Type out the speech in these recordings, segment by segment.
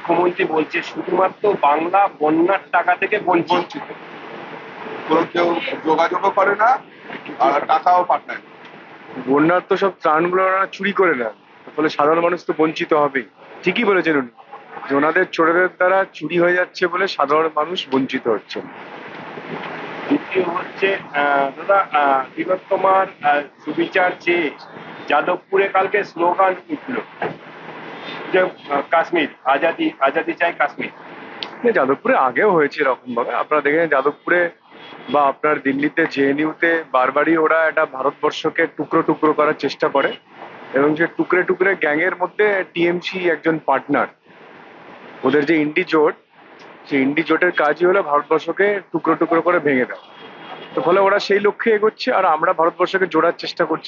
মুখ্যমন্ত্রী বলছে শুধুমাত্র বাংলা বন্যার টাকা থেকে বঞ্চিত। কেউ যোগাযোগও করে না আর টাকাও পাঠায় না। বন্যার তো সব ত্রাণগুলো ওরা চুরি করে নেন, ফলে সাধারণ মানুষ তো বঞ্চিত হবেই। ঠিকই বলেছেন উনি, যে ওনাদের চোরেদের দ্বারা চুরি হয়ে যাচ্ছে বলে সাধারণ মানুষ বঞ্চিত হচ্ছে। দ্বিতীয় হচ্ছে দাদা, তিলোত্তমার সুবিচার চেয়ে যাদবপুরে কালকে স্লোগান উঠল যে কাশ্মীর আজাদি, আজাদি চাই কাশ্মীর। যাদবপুরে আগেও হয়েছে এরকম ভাবে, আপনারা দেখেন যাদবপুরে বা আপনার দিল্লিতে জেএনইউতে বারবারই ওরা একটা ভারতবর্ষকে টুকরো টুকরো করার চেষ্টা করে, এবং যে টুকরে টুকরে গ্যাংয়ের মধ্যে টিএমসি একজন পার্টনার। ওদের যে ইন্ডি জোট, সেই ইন্ডি জোটের কাজই হলো ভারতবর্ষকে টুকরো টুকরো করে ভেঙে দেওয়া। তো ফলে ওরা সেই লক্ষ্যে এগোচ্ছে আর আমরা ভারতবর্ষকে জোড়ার চেষ্টা করছি।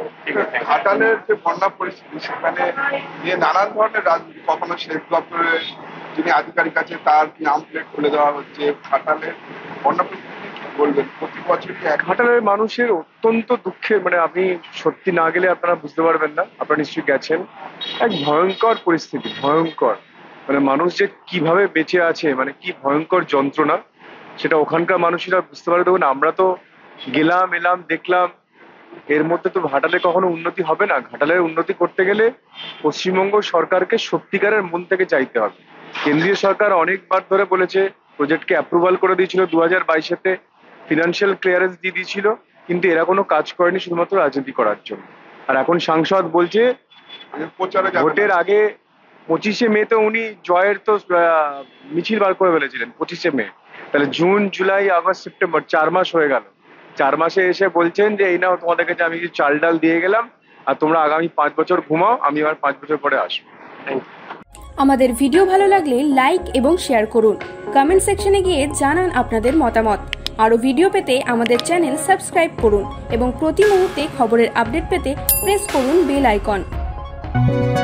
ঘাটালের যে বন্যা পরিস্থিতি, সেখানে নিয়ে নানান ধরনের রাজনীতি, কখনো শেখ দপ্তরের যিনি আধিকারিক আছে তার নাম প্লেট খুলে দেওয়া হচ্ছে। ঘাটালের বন্যা পরিস্থিতি কি বলবেন? প্রতি বছরই ঘাটালের মানুষের অত্যন্ত দুঃখের, মানে আপনি সত্যি না গেলে আপনারা বুঝতে পারবেন না, আপনারা নিশ্চয়ই গেছেন। এক ভয়ঙ্কর পরিস্থিতি, ভয়ঙ্কর, মানে মানুষ যে কিভাবে বেঁচে আছে, মানে কি ভয়ঙ্কর যন্ত্রণা, সেটা ওখানকার মানুষেরা বুঝতে পারে। দেখুন, আমরা তো গেলাম এলাম দেখলাম, এর মধ্যে তো ঘাটালে কখনো উন্নতি হবে না। ঘাটালের উন্নতি করতে গেলে পশ্চিমবঙ্গ সরকারকে সত্যিকারের মন থেকে চাইতে হবে। কেন্দ্রীয় সরকার অনেকবার ধরে বলেছে, প্রজেক্টকে অ্যাপ্রুভাল করে দিয়েছিল 2022-তে, ফিনান্সিয়াল ক্লিয়ারেন্স দিয়ে দিয়েছিল, কিন্তু এরা কোনো কাজ করেনি শুধুমাত্র রাজনীতি করার জন্য। আর এখন সাংসদ বলছে ভোটের আগে 25শে মে তো উনি জয়ের তো মিছিল বার করে ফেলেছিলেন 25শে মে, তাহলে জুন জুলাই আগস্ট সেপ্টেম্বর 4 মাস হয়ে গেল। 4 মাসে এসে বলছেন যে এই নাও তোমাদের কাছে আমি কিছু চাল ডাল দিয়ে গেলাম, আর তোমরা আগামী 5 বছর ঘুমাও, আমি আবার 5 বছর পরে আসবো। আমাদের ভিডিও ভালো লাগলে লাইক এবং শেয়ার করুন। কমেন্ট সেকশনে গিয়ে জানান আপনাদের মতামত। আরও ভিডিও পেতে আমাদের চ্যানেল সাবস্ক্রাইব করুন এবং প্রতি মুহূর্তে খবরের আপডেট পেতে প্রেস করুন বেল আইকন।